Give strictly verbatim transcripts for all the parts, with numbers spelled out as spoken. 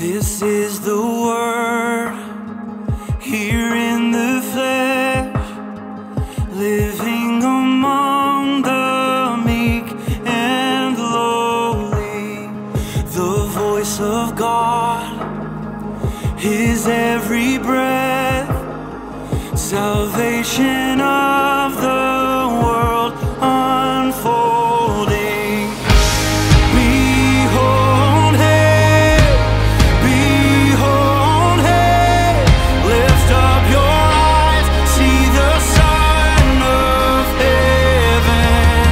This is the word here in the flesh, living among the meek and lowly. The voice of God, His every breath, salvation of the world unfolding. Behold Him, behold Him, lift up your eyes, see the Son of Heaven.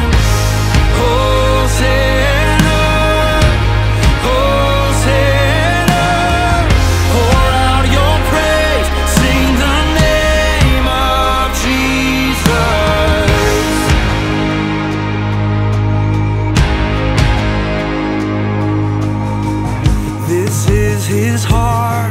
Hosanna, Hosanna, pour out your praise, sing the name of Jesus. This is His heart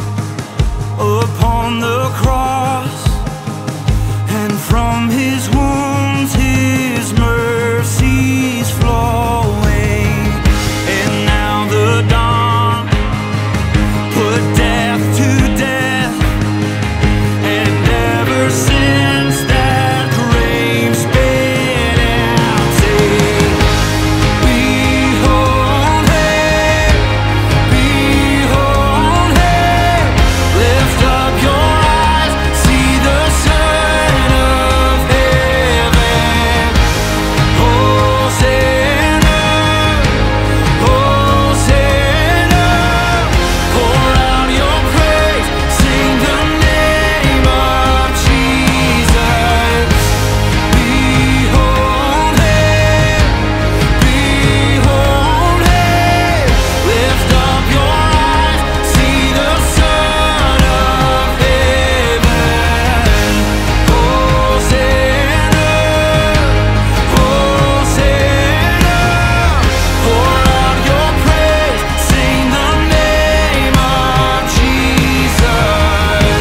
upon the cross, and from His wounds His mercies flowing. And now the dawn put death to death, and ever since that grave's been empty. Behold Him, behold Him, lift up your eyes, see the Son of Heaven. Hosanna, Hosanna, pour out your praise, sing the name of Jesus. Behold Him, behold Him, lift up your eyes, see the Son of Heaven. Hosanna, Hosanna, pour out your praise, sing the name of Jesus.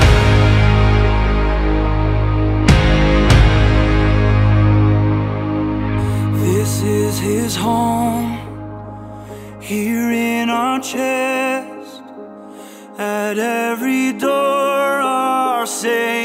This is His home, here in our chest, at every door our Savior